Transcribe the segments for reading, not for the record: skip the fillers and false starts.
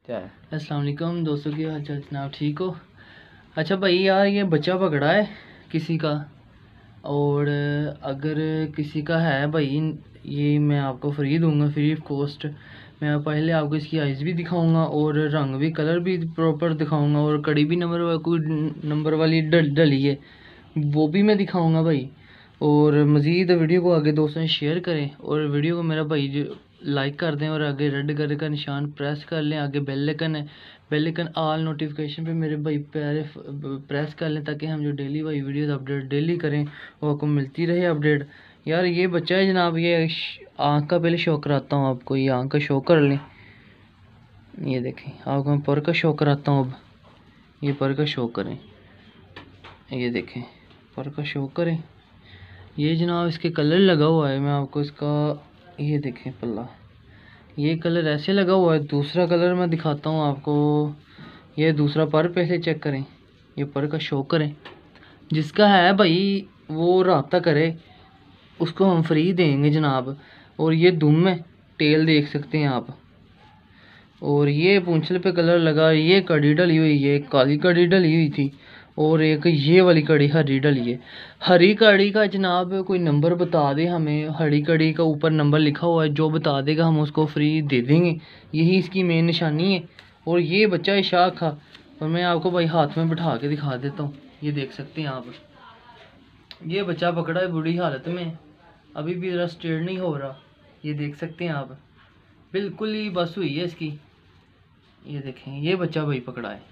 क्या है? अस्सलाम वालेकुम दोस्तों, की हाल चाल जनाब, ठीक हो? अच्छा भाई यार, ये बच्चा पकड़ा है किसी का, और अगर किसी का है भाई, ये मैं आपको फ्री दूंगा, फ्री ऑफ कॉस्ट। मैं पहले आपको इसकी आइज़ भी दिखाऊंगा और रंग भी, कलर भी प्रॉपर दिखाऊंगा, और कड़ी भी कोई नंबर वाली डली है वो भी मैं दिखाऊंगा भाई। और मज़ीद वीडियो को आगे दोस्तों शेयर करें, और वीडियो को मेरा भाई जो लाइक कर दें, और आगे रेड कलर का निशान प्रेस कर लें। आगे बेल आइकन है, बेल आइकन ऑल नोटिफिकेशन पे मेरे भाई प्यारे प्रेस कर लें, ताकि हम जो डेली भाई वीडियोस अपडेट डेली करें वो आपको मिलती रहे अपडेट। यार ये बच्चा है जनाब, ये आँख का पहले शो कराता हूँ आपको, ये आँख का शो कर लें। ये देखें, आपको मैं पर का शो कराता हूँ। अब ये पर का शो करें, ये देखें पर का शो करें। ये जनाब इसके कलर लगा हुआ है, मैं आपको इसका ये देखें पल्ला, ये कलर ऐसे लगा हुआ है। दूसरा कलर मैं दिखाता हूँ आपको, ये दूसरा पर पहले चेक करें, ये पर का शो करें। जिसका है भाई वो रब्ता करे, उसको हम फ्री देंगे जनाब। और ये दुम है, टेल देख सकते हैं आप, और ये पूंछल पे कलर लगा। ये कड़ी डली हुई, ये काली कड़ी डली हुई थी, और एक ये वाली कड़ी हरी डली है। हरी कड़ी का जनाब कोई नंबर बता दे हमें, हरी कड़ी का ऊपर नंबर लिखा हुआ है, जो बता देगा हम उसको फ्री दे देंगे। यही इसकी मेन निशानी है। और ये बच्चा है शाख का, और मैं आपको भाई हाथ में बिठा के दिखा देता हूँ। ये देख सकते हैं आप, ये बच्चा पकड़ा है बुरी हालत में, अभी भी ज़रा स्ट्रेट नहीं हो रहा। ये देख सकते हैं आप, बिल्कुल ही बस हुई है इसकी। ये देखें, ये बच्चा भाई पकड़ा है,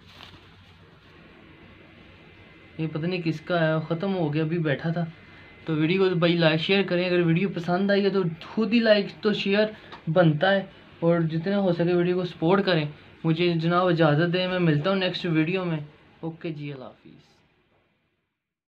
ये पता नहीं किसका है, ख़त्म हो गया, अभी बैठा था। तो वीडियो को भाई लाइक शेयर करें, अगर वीडियो पसंद आई है तो खुद ही लाइक तो शेयर बनता है, और जितना हो सके वीडियो को सपोर्ट करें। मुझे जनाब इजाज़त दें, मैं मिलता हूँ नेक्स्ट वीडियो में। ओके जी, अल्लाह हाफिज़।